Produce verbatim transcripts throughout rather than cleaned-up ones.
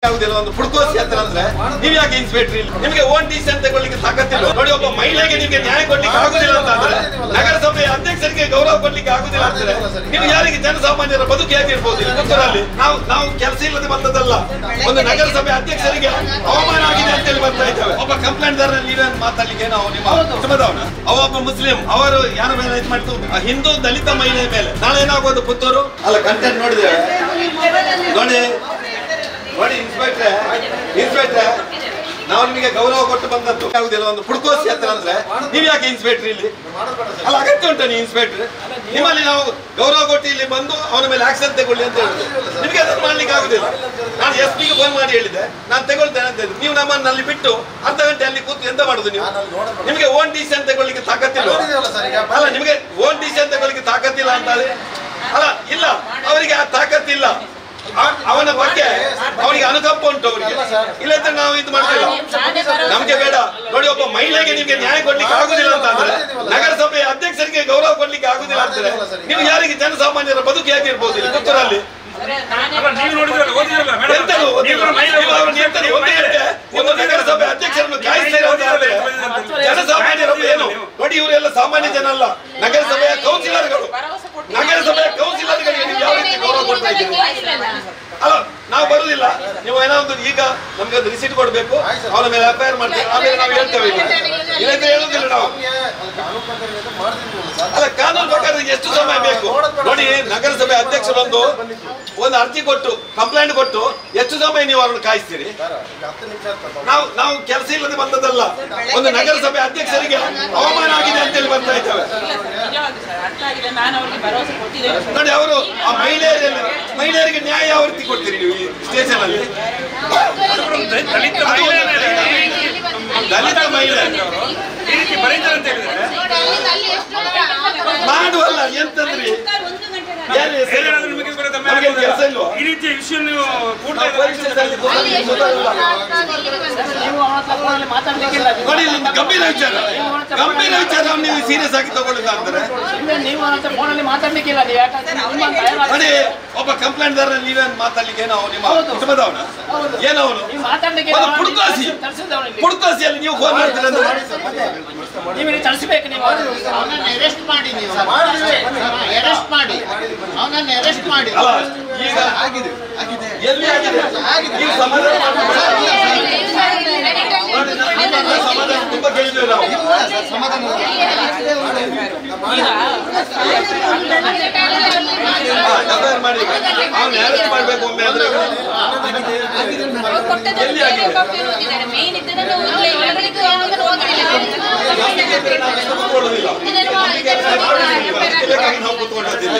ಒಂದು ಪುಡ್ಕೋಸಿ ಅಂತ ಅಂದ್ರೆ ನೀವ್ ಯಾಕೆ ಇನ್ಸ್ಪೆಕ್ಟರ್ ಇಲ್ಲ? ನಿಮಗೆ ಓನ್ ಟಿ ಸಿ ಅಂತ ತಗೊಳ್ಳಿಕ್ಕೆ ತಾಕತ್ತಿಲ್ಲ. ನೋಡಿ, ಒಬ್ಬ ಮಹಿಳೆಗೆ ನಿಮಗೆ ನ್ಯಾಯ ಕೊಡ್ಲಿಕ್ಕೆ ಆಗುದಿಲ್ಲ ಅಂತ ಅಂದ್ರೆ, ನಗರಸಭೆಯ ಅಧ್ಯಕ್ಷರಿಗೆ ಗೌರವ ಕೊಡ್ಲಿಕ್ಕೆ ಆಗುದಿಲ್ಲ ಅಂದ್ರೆ, ನೀವು ಯಾರಿಗೆ ಜನಸಾಮಾನ್ಯರ ಬದುಕು ಹೇಗಿರ್ಬೋದು? ಪುತ್ತೂರಲ್ಲಿ ನಾವು ನಾವು ಕೆಲಸ ಇಲ್ಲದೆ ಬಂದದಲ್ಲ, ಒಂದು ನಗರಸಭೆ ಅಧ್ಯಕ್ಷರಿಗೆ ಅವಮಾನ ಆಗಿದೆ ಅಂತ ಹೇಳಿ ಬರ್ತಾ ಇದ್ದೇವೆ. ಒಬ್ಬ ಕಂಪ್ಲೇಂಟ್ ದಾರ ನೀವೇನು ಮಾತಾಡ್ಲಿಕ್ಕೆ ನಾವು ನಿಮ್ಮ ಕುಟುಂಬದವನ ಅವ ಒಬ್ಬ ಮುಸ್ಲಿಂ, ಅವರು ಯಾರ ಮೇಲೆ ಇದು ಮಾಡ್ತು? ಹಿಂದೂ ದಲಿತ ಮಹಿಳೆ ಮೇಲೆ. ನಾಳೆ ಏನಾಗೋದು ಪುತ್ತೂರು ಅಲ್ಲ ಕಂಟೆಂಟ್ ನೋಡಿದ್ದೇವೆ ನೋಡಿ ನೋಡಿ ಇನ್ಸ್ಪೆಕ್ಟ್ರೆ ಇನ್ಸ್ಪೆಕ್ಟ್ರೆ ನಾವು ನಿಮಗೆ ಗೌರವ ಕೊಟ್ಟು ಬಂದದ್ದು ಆಗುದಿಲ್ಲ. ಒಂದು ಪುಡ್ಕೋಸಿ ಅಂತ ಅಂದ್ರೆ ನೀವ್ ಯಾಕೆ ಇನ್ಸ್ಪೆಕ್ಟರ್ ಇಲ್ಲಿ? ಅಲ್ಲ ಅಗತ್ಯ ಉಂಟು ನೀವು ಇನ್ಸ್ಪೆಕ್ಟರ್? ನಿಮ್ಮಲ್ಲಿ ನಾವು ಗೌರವ ಕೊಟ್ಟು ಇಲ್ಲಿ ಬಂದು ಅವನ ಮೇಲೆ ಆಕ್ಷನ್ ತಗೊಳ್ಳಿ ಅಂತ ಹೇಳುದು, ನಿಮಗೆ ಅದನ್ನು ಮಾಡ್ಲಿಕ್ಕೆ ಆಗುದಿಲ್ಲ. ನಾನು ಎಸ್ ಪಿಗೆ ಫೋನ್ ಮಾಡಿ ಹೇಳಿದ್ದೆ, ನಾನು ತಗೊಳ್ತೇನೆ ಅಂತ ಹೇಳಿದ್ದೆ. ನೀವು ನಮ್ಮನ್ನಲ್ಲಿ ಬಿಟ್ಟು ಅರ್ಧ ಗಂಟೆ ಅಲ್ಲಿ ಕೂತು ಎಂತ ಮಾಡುದು ನೀವು? ನಿಮಗೆ ಓನ್ ಟಿ ಸಿ ಅಂತ ತಗೊಳ್ಳಿಕ್ಕೆ ತಾಕತ್ತಿಲ್ಲ. ಅಲ್ಲ, ನಿಮಗೆ ಓನ್ ಟಿ ಸಿ ಅಂತ ತಗೊಳ್ಳಿಕ್ಕೆ ತಾಕತ್ತಿಲ್ಲ ಅಂತ ಅಲ್ಲ, ಇಲ್ಲ, ಅವರಿಗೆ ಆ ತಾಕತ್ತಿಲ್ಲ. ಅವನ ಬಗ್ಗೆ ಅವನಿಗೆ ಅನುಕಂಪ ಉಂಟು ಅವರಿಗೆ. ಇಲ್ಲಂದ್ರೆ ನಾವು ಇದು ಮಾಡ್ತೇವೆ, ನಮ್ಗೆ ಬೇಡ. ನೋಡಿ, ಒಬ್ಬ ಮಹಿಳೆಗೆ ನಿಮ್ಗೆ ನ್ಯಾಯ ಕೊಡ್ಲಿಕ್ಕೆ ಆಗುದಿಲ್ಲ ಅಂತ ಅಂದ್ರೆ, ನಗರಸಭೆಯ ಅಧ್ಯಕ್ಷರಿಗೆ ಗೌರವ ಕೊಡ್ಲಿಕ್ಕೆ ಆಗುದಿಲ್ಲ ಅಂದ್ರೆ, ನೀವು ಯಾರಿಗೆ ಜನಸಾಮಾನ್ಯರ ಬದುಕು ಹೇಗಿರ್ಬೋದು ಇಲ್ಲಿ ಪುತ್ತೂರಲ್ಲಿ? ಒಂದು ನಗರಸಭೆ ಅಧ್ಯಕ್ಷರನ್ನು ಕಾಯಿಸ್ತಾರೆ ಅಂತ ಹೇಳಿದ್ರೆ ಜನಸಾಮಾನ್ಯರು ಏನು? ನೋಡಿ, ಇವರೆಲ್ಲ ಸಾಮಾನ್ಯ ಜನ ಅಲ್ಲ, ನಗರಸಭೆಯ ಕೌನ್ಸಿಲರ್ಗಳು. ನಗರಸಭೆಯ ಕೌನ್ಸಿಲರ್ಗಳಿಗೆ ನೀವು ಯಾವ ರೀತಿ ಗೌರವ ಕೊಡ್ತಾ ಇದ್ದೀರಿ? ಅಲ್ಲ, ನಾವು ಬರುದಿಲ್ಲ. ನೀವು ಏನೋ ಒಂದು ಈಗ ನಮ್ಗೆ ಒಂದು ರಿಸೀಟ್ ಕೊಡ್ಬೇಕು, ಅವನ ಮೇಲೆ ಎಫ್ಐಆರ್ ಮಾಡ್ತೇವೆ, ಆಮೇಲೆ ನಾವು ಹೇಳ್ತೇವೆ. ಇಲ್ಲಂದ್ರೆ ಹೇಳುದಿಲ್ಲ ನಾವು. ಅಲ್ಲ, ಕಾನೂನು ಪ್ರಕಾರ ಎಷ್ಟು ಸಮಯ ಬೇಕು ನೋಡಿ. ನಗರಸಭೆ ಅಧ್ಯಕ್ಷರೊಂದು ಒಂದು ಅರ್ಜಿ ಕೊಟ್ಟು ಕಂಪ್ಲೇಂಟ್ ಕೊಟ್ಟು ಎಷ್ಟು ಸಮಯ ನೀವು ಅವರನ್ನು ಕಾಯಿಸ್ತೀರಿ? ನಾವು ನಾವು ಕೆಲಸ ಇಲ್ಲದೆ ಬಂದದಲ್ಲ, ಒಂದು ನಗರಸಭೆ ಅಧ್ಯಕ್ಷರಿಗೆ ಅವಮಾನ ಆಗಿದೆ ಅಂತ ಹೇಳಿ ಬರ್ತಾ ಇದ್ದೇವೆ. ನೋಡಿ, ಅವರು ಆ ಮಹಿಳೆಯರಲ್ಲಿ ಮಹಿಳೆಯರಿಗೆ ನ್ಯಾಯ ಯಾವ ರೀತಿ ಕೊಡ್ತೀರಿ ನೀವು ಈ ಸ್ಟೇಷನ್ ಅಲ್ಲಿ? ದಲಿತ ಮಹಿಳೆ ಮಾಡುವಲ್ಲ ಎಂತಂದ್ರಿ? ಕೆಲಸ ಇಲ್ವಾ? ಈ ರೀತಿಯ ವಿಷಯ ನೀವು ನೋಡಿ, ಗಂಭೀರ ವಿಚಾರ ಗಂಭೀರ ವಿಚಾರ ನೀವು ಸೀರಿಯಸ್ ಆಗಿ ತಗೊಳ್ಳಿಲ್ಲ ಅಂದ್ರೆ ನೋಡಿ, ಒಬ್ಬ ಕಂಪ್ಲೇಂಟ್ ದಾರ ನೀವೇನ್ ಮಾತಾಡ್ಲಿಕ್ಕೆ ನಾವು ನಿಮ್ಮ ಕುಟುಂಬದವನ ಏನವನು ಪುಡ್ಕೋಸಿ ಪುಡ್ಕೋಸಿಯಲ್ಲಿ ನೀವು ಫೋನ್ ಮಾಡ್ತೀರ ಅಂದ್ರೆ ನೀವು ತರಿಸಬೇಕು. ನೀವು ಅವನನ್ನು ಅರೆಸ್ಟ್ ಮಾಡಿ, ನೀವು ಅರೆಸ್ಟ್ ಮಾಡಿ, ಅವನನ್ನು ಅರೆಸ್ಟ್ ಮಾಡಿ. ಈಗ ಆಗಿದೆ ಎಲ್ಲಿ ಆಗಿದೆ? ನೀವು ಸಮಾಧಾನ ಸಮಾಧಾನ ತುಂಬಾ ಕೇಳಿದ್ದೇವೆ ನಾವು. ಎಫ್ಐಆರ್ ಮಾಡಿ ಅವ್ನು ಅರೆಸ್ಟ್ ಮಾಡ್ಬೇಕು ಒಮ್ಮೆ ಅಂದ್ರೆ ಎಲ್ಲಿ ಆಗಿದೆ? ನಾವು ಕೂತ್ಕೊಂಡಿದ್ದೀವಿ.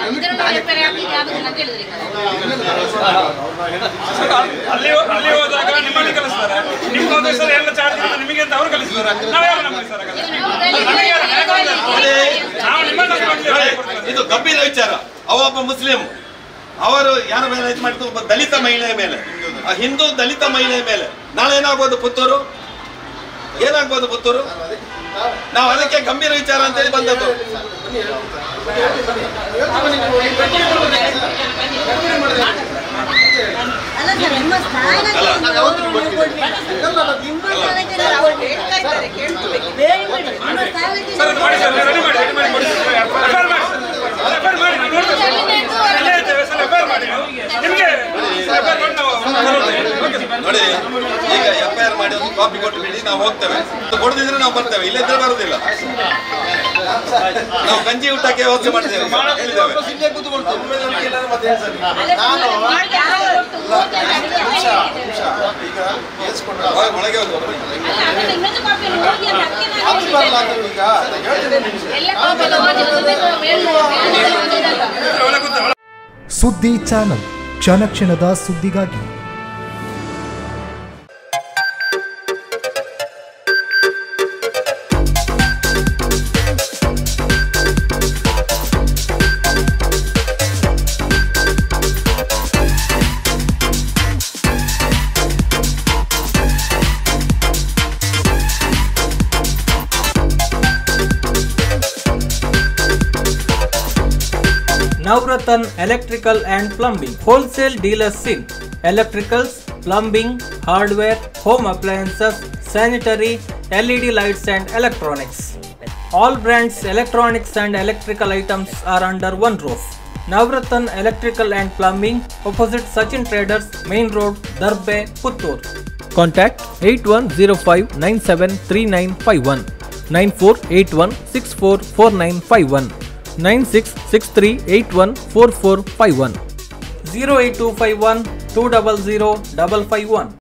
ಅಲ್ಲಿ ಅಲ್ಲಿ ಹೋದಾಗ ನಿಮ್ಮಲ್ಲಿ ಕಲಿಸ್ತಾರೆ, ನಿಮ್ಮ ಸರ್ ಎಲ್ಲ ಚಾರ್ಜ್ ನಿಮಗೆ ಅಂತ ಅವ್ರು ಕಲಿಸ್ತಾರೆ. ಇದು ಗಂಭೀರ ವಿಚಾರ. ಅವ ಒಬ್ಬ ಮುಸ್ಲಿಂ, ಅವರು ಯಾರ ಮೇಲೆ ಇದು ಮಾಡಿದ್ರು? ಒಬ್ಬ ದಲಿತ ಮಹಿಳೆಯ ಮೇಲೆ, ಹಿಂದೂ ದಲಿತ ಮಹಿಳೆಯ ಮೇಲೆ. ನಾಳೆ ಏನಾಗ್ಬೋದು ಪುತ್ತೂರು? ಏನಾಗ್ಬೋದು ಪುತ್ತೂರು? ನಾವು ಅದಕ್ಕೆ ಗಂಭೀರ ವಿಚಾರ ಅಂತ ಹೇಳಿ ಬಂದದ್ದು. ನೋಡಿ, ಈಗ ಎಫ್ಐಆರ್ ಮಾಡಿ ಒಂದು ಕಾಪಿ ಕೊಟ್ಟು ಬಿಡಿ, ನಾವು ಹೋಗ್ತೇವೆ. ಕೊಡದಿದ್ರೆ ನಾವು ಬರ್ತೇವೆ, ಇಲ್ಲದ್ರೆ ಬರುದಿಲ್ಲ. ನಾವು ಗಂಜಿ ಊಟಕ್ಕೆ ವ್ಯವಸ್ಥೆ ಮಾಡ್ತೇವೆ ಹೇಳಿದ್ದೇವೆ. ಒಳಗೆ ಸುದ್ದಿ ಚಾನಲ್, ಕ್ಷಣ ಕ್ಷಣದ ಸುದ್ದಿಗಾಗಿ. Navratan Electrical and Plumbing Wholesale Dealers in Electricals, plumbing, hardware, home appliances, sanitary, L E D lights and electronics. All brands electronics and electrical items are under one roof. Navratan Electrical and Plumbing, opposite Sachin Traders, Main Road, Darbe, Puttur. Contact eight one zero five nine seven three nine five one, nine four eight one six four four nine five one, nine six six three eight one four four five one, zero eight two five one two zero zero five five one.